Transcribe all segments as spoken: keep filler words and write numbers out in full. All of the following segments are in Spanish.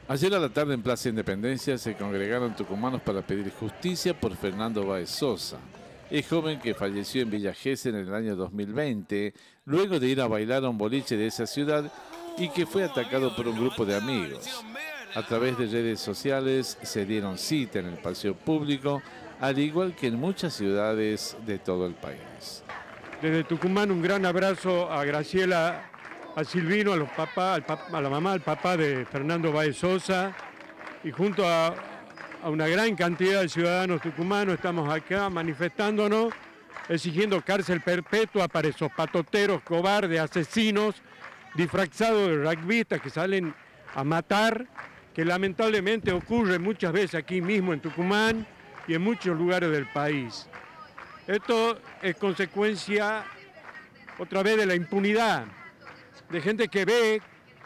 Ayer a la tarde en Plaza Independencia se congregaron tucumanos para pedir justicia por Fernando Báez Sosa, el joven que falleció en Villa Gesell en el año dos mil veinte, luego de ir a bailar a un boliche de esa ciudad y que fue atacado por un grupo de amigos. A través de redes sociales se dieron cita en el paseo público, al igual que en muchas ciudades de todo el país. Desde Tucumán un gran abrazo a Graciela, a Silvino, a los papás, al papá, a la mamá, al papá de Fernando Báez Sosa, y junto a, a una gran cantidad de ciudadanos tucumanos estamos acá manifestándonos, exigiendo cárcel perpetua para esos patoteros, cobardes, asesinos, disfrazados de rugbyistas que salen a matar, que lamentablemente ocurre muchas veces aquí mismo en Tucumán y en muchos lugares del país. Esto es consecuencia otra vez de la impunidad, de gente que ve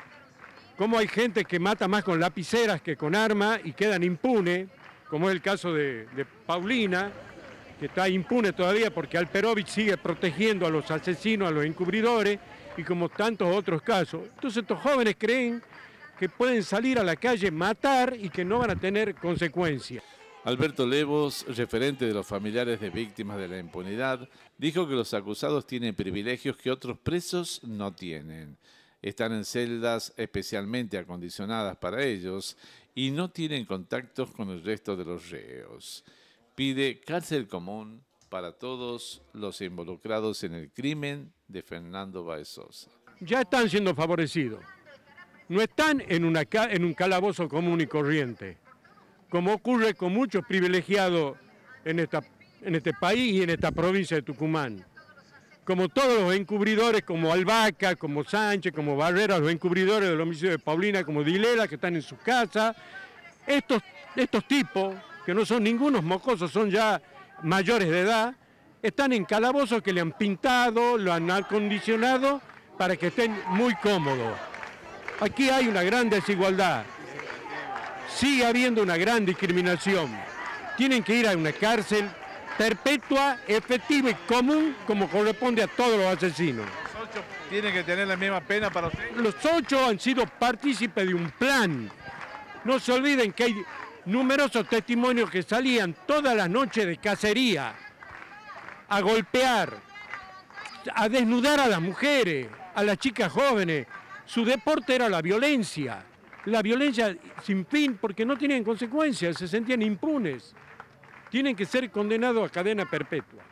cómo hay gente que mata más con lapiceras que con armas y quedan impunes, como es el caso de, de Paulina, que está impune todavía porque Alperovich sigue protegiendo a los asesinos, a los encubridores, y como tantos otros casos. Entonces estos jóvenes creen que pueden salir a la calle, matar y que no van a tener consecuencias. Alberto Levos, referente de los familiares de víctimas de la impunidad, dijo que los acusados tienen privilegios que otros presos no tienen. Están en celdas especialmente acondicionadas para ellos y no tienen contactos con el resto de los reos. Pide cárcel común para todos los involucrados en el crimen de Fernando Báez Sosa. Ya están siendo favorecidos. No están en, una, en un calabozo común y corriente, como ocurre con muchos privilegiados en, esta, en este país y en esta provincia de Tucumán. Como todos los encubridores, como Albaca, como Sánchez, como Barrera, los encubridores del homicidio de Paulina, como Dilela, que están en su casa. Estos, estos tipos, que no son ningunos mocosos, son ya mayores de edad, están en calabozos que le han pintado, lo han acondicionado para que estén muy cómodos. Aquí hay una gran desigualdad. Sigue habiendo una gran discriminación. Tienen que ir a una cárcel perpetua, efectiva y común, como corresponde a todos los asesinos. ¿Los ocho tienen que tener la misma pena para usted? Los ocho han sido partícipes de un plan. No se olviden que hay numerosos testimonios que salían todas las noches de cacería a golpear, a desnudar a las mujeres, a las chicas jóvenes. Su deporte era la violencia. La violencia sin fin, porque no tenían consecuencias, se sentían impunes. Tienen que ser condenados a cadena perpetua.